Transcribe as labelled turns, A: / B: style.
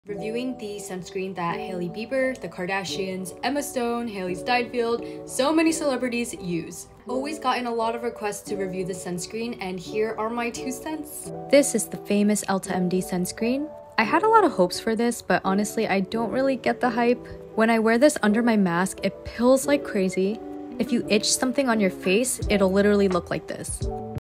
A: Reviewing the sunscreen that Hailey Bieber, the Kardashians, Emma Stone, Hailey Steinfeld, so many celebrities use. Always gotten a lot of requests to review the sunscreen, and here are my 2 cents. This is the famous Elta MD sunscreen. I had a lot of hopes for this, but honestly I don't really get the hype. When I wear this under my mask, it pills like crazy. If you itch something on your face, it'll literally look like this.